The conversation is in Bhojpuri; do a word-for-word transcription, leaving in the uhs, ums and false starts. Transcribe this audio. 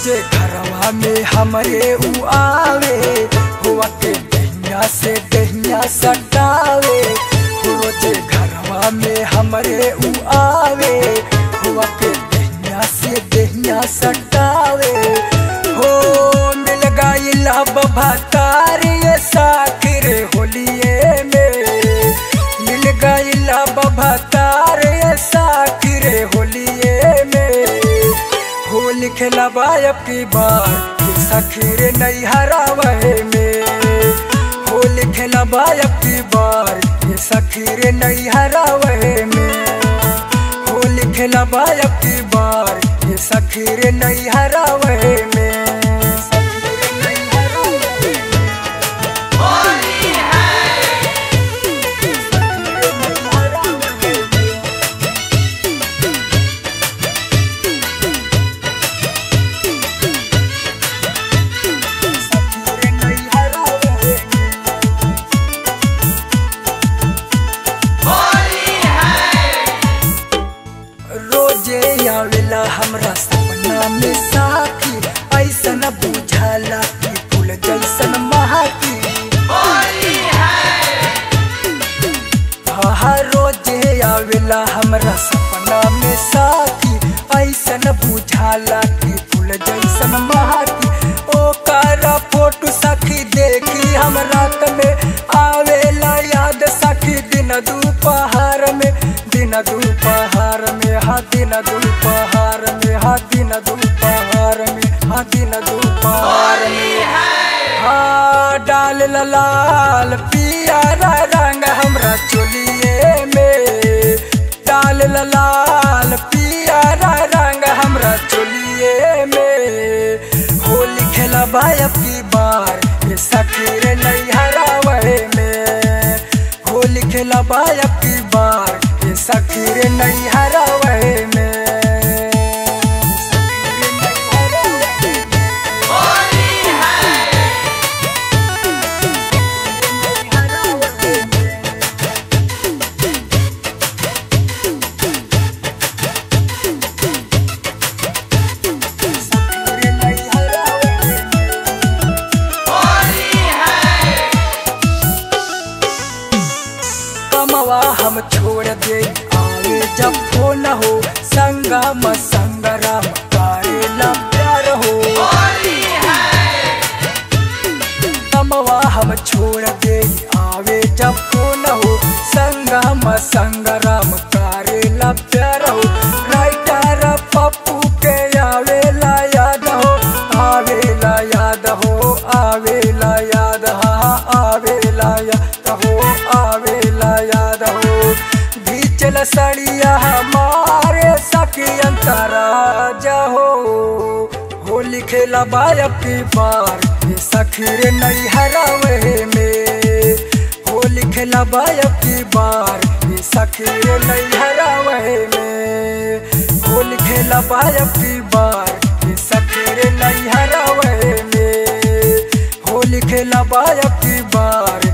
रोजे घरवा में हमरे उ आवे, हुआ के दहिया से दहिया सटावे। रोजे घरवा में हमरे उ आवे, हुआ के दहिया से दहिया सटावे। हो मिल गइला बभातार ये साखिर होलिए में, मिल गइला बभातार ये साखिर होलिए में। होली खेलबा अब की बार सखीर नहीं हरावे में, होली खेलबा अब की बार सखीर नहीं हरावे में। होली खेलबा अब की बार सखीर नहीं हरावे में। आवेला हमरा सपना में साथी, ऐसा न बुझाला कि फूल जैसन महाकी। हाँ रोजे आवेला हमरा सपना में साथी, ऐसा न बुझाला कि फूल जैसन महाकी। ओ कारा फोटो सखी देखी हम रात में, आवेला याद सखी दिन दोपहर में, दिन दोपहर में, हाँ दिन दोपहर में, हाँ दिन दोपहर में, हाँ दिन दोपहर में। हाँ डाल लाल पियारा रंग हमरा चोलिए में, डाल लाल पियारा रंग हमरा चोलिए में। होली खेलबा अब की बार सखीर नहीं हरावे में, होली खेलबा अब की बार सखीर नहीं हरावे में। हम छोड़ दे आवे जब हो न हो, संगम संगराम करेला प्यार हो। कमवा हम छोड़ दे आवे जब हो न हो, संगम संगराम करेला प्यार हो। राइटर पप्पू के आवेला याद हो, आवेला याद हो, आवेला याद, हाँ आवेला याद हो, आवेला याद हो। चल सड़िया हमारे सखी अंतराजा हो, होली खेलबा अब की बार सखीर नहीं हरावे में, होली खेलबा अब की बार सखीर नहीं हरावे में। होली खेलबा अब की बार सखीर नहीं हरावे में, होली खेलबा अब की बार